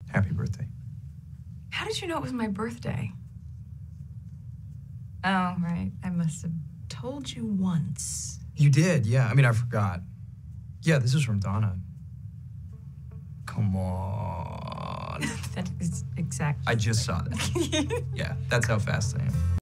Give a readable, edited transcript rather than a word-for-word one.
Happy birthday. How did you know it was my birthday? Oh, right. I must have told you once. You did, yeah. I mean, I forgot. Yeah, this is from Donna. Come on. That is exact. I just saw that. Yeah, that's how fast I am.